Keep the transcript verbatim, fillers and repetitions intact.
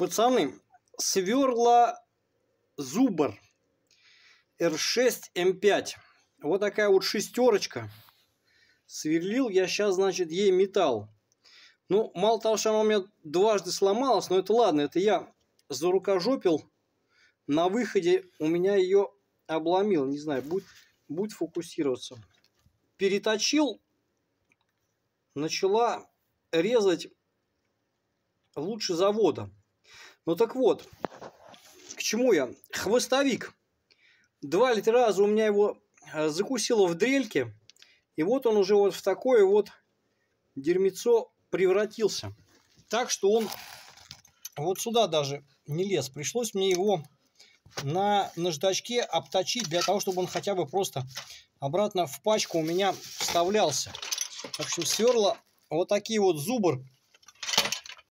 Пацаны, сверла Зубр эр шесть эм пять. Вот такая вот шестерочка. Сверлил я сейчас, значит, ей металл. Ну, мало того, что она у меня дважды сломалась, но это ладно, это я зарукожопил. На выходе у меня ее обломил. Не знаю, будет, будет фокусироваться. Переточил, начала резать лучше завода. Ну так вот, к чему я? Хвостовик. Два ли три раза у меня его закусило в дрельке. И вот он уже вот в такое вот дерьмецо превратился. Так что он вот сюда даже не лез. Пришлось мне его на наждачке обточить, для того, чтобы он хотя бы просто обратно в пачку у меня вставлялся. В общем, сверла вот такие вот Зубр